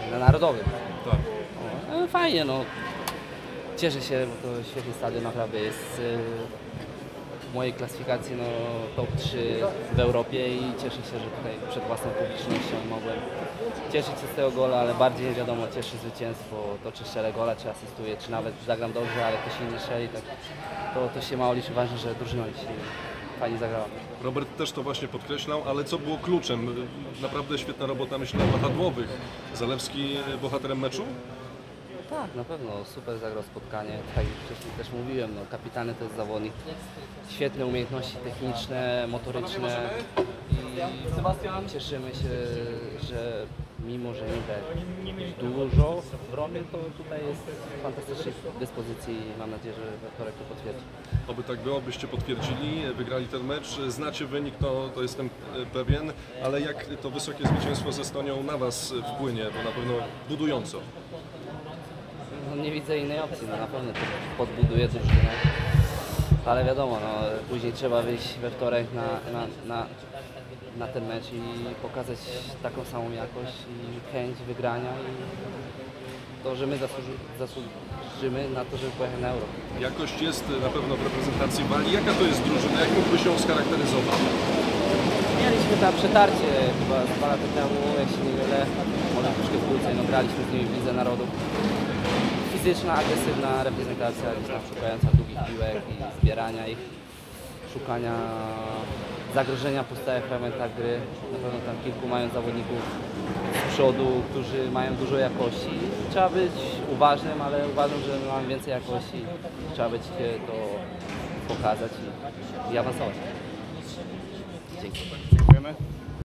na Narodowym. Tak. No, fajnie, no. Cieszę się, bo to świetny stadion naprawdę jest w mojej klasyfikacji no, top 3 w Europie i cieszę się, że tutaj przed własną publicznością mogłem cieszyć się z tego gola, ale bardziej wiadomo cieszy zwycięstwo, to czy strzelę gola, czy asystuję, czy nawet zagram dobrze, ale ktoś inny strzeli, tak, to się mało liczy, ważne, że drużyna dzisiaj fajnie zagrała. Robert też to właśnie podkreślał, ale co było kluczem? Naprawdę świetna robota, myślę, wahadłowych. Zalewski bohaterem meczu? Tak, na pewno super zagrał spotkanie, tak jak wcześniej też mówiłem, no, kapitalny to jest zawodnik, świetne umiejętności techniczne, motoryczne i cieszymy się, że mimo, że nie dużo robię, to tutaj jest w fantastycznej dyspozycji i mam nadzieję, że we wtorek to potwierdzi. Oby tak było, byście potwierdzili, wygrali ten mecz. Znacie wynik, to jestem pewien, ale jak to wysokie zwycięstwo ze Estonią na Was wpłynie, bo na pewno budująco. No, nie widzę innej opcji, no, na pewno to podbuduje drużynę, ale wiadomo, no, później trzeba wyjść we wtorek na ten mecz i pokazać taką samą jakość i chęć wygrania i to, że my zasłużymy na to, żeby pojechać na Euro. Jakość jest na pewno w reprezentacji Walii. Jaka to jest drużyna? Jak mógłbyś ją scharakteryzować? Mieliśmy tam przetarcie chyba 2 lata temu, jak się nie mylę, może troszkę w Polsce, no graliśmy z nimi w Lidze Narodów. Fizyczna, agresywna reprezentacja, gdzieś tam szukająca długich piłek i zbierania ich, szukania zagrożenia po stałych fragmentach gry. Na pewno tam kilku mają zawodników z przodu, którzy mają dużo jakości. Trzeba być uważnym, ale uważam, że my mamy więcej jakości. Trzeba być to pokazać i awansować. Dzięki. Dziękujemy.